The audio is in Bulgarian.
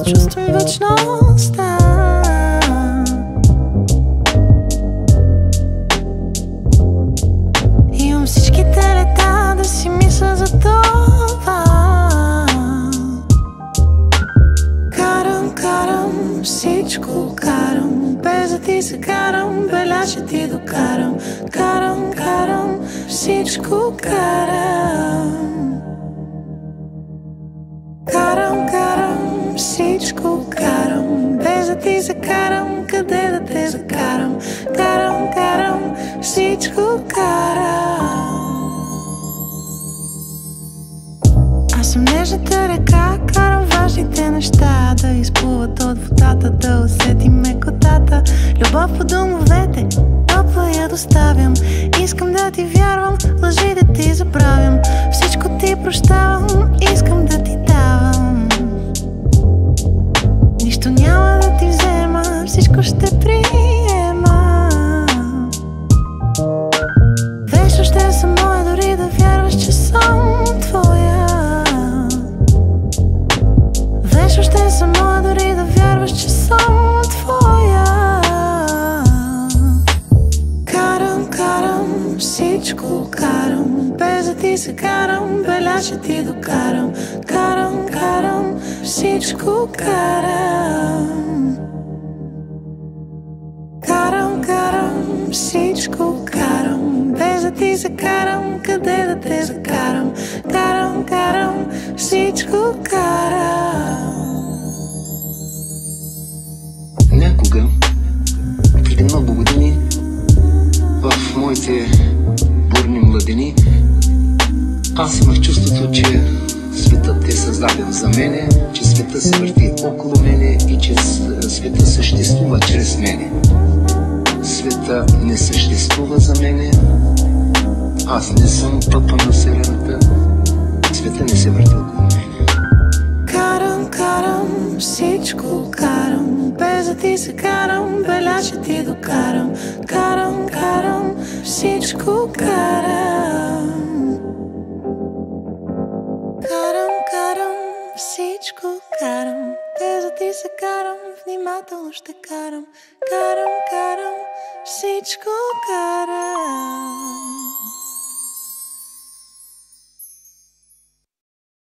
чувствам вечността. Имам всичките лета да си мисля за това. Карам, всичко карам, без да ти се карам, беля ще ти докарам. Карам, всичко карам. Карам, всичко карам, без да ти се карам, къде да те закарам. Карам, всичко карам. Аз съм нежната река, карам важните неща да изплуват от водата, да усетим мекотата. Любов по домовете, топла я доставям. Искам да ти вярвам, лъжи да ти забравям. Всичко ти прощавам, искам да ти давам. Нищо няма да ти взема, всичко ще приема. Вечно ще съм моя, дори да вярваш, че съм твоя. Вечно ще съм моя, дори да вярваш, че съм твоя. Карам, всичко карам, без да ти се карам, беля ще ти докарам. Карам, всичко карам. Карам, всичко карам, без да ти се карам, къде да те закарам. Карам, всичко карам. Някога, преди много години, в моите бурни младини, аз имах чувството, че светът е създаден за мене, че светът се върти около мене и че светът съществува чрез мене. Света не съществува за мене, аз не съм пъпа на вселената, света не се върти около мене. Карам, всичко карам, без да ти се карам, беля ще ти докарам. Карам, всичко карам. Карам, всичко карам, без да ти се карам, внимателно ще карам. Карам, всичко карам.